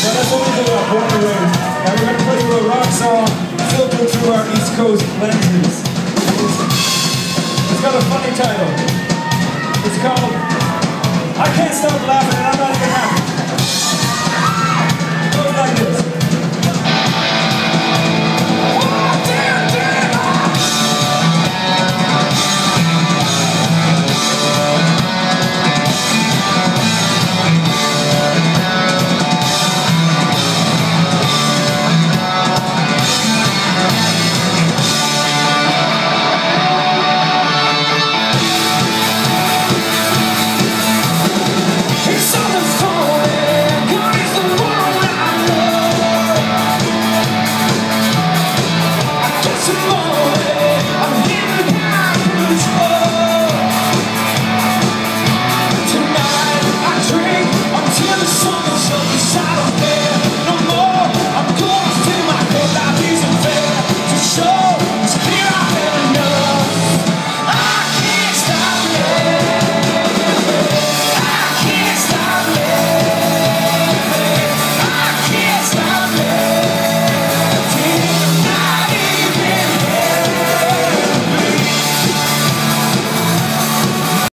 that's what we do up, Born to Win. And we're going to play you a rock song filtered through our East Coast lenses. It's got a funny title. It's called I Can't Stop Laughing and I'm Not Even Happy.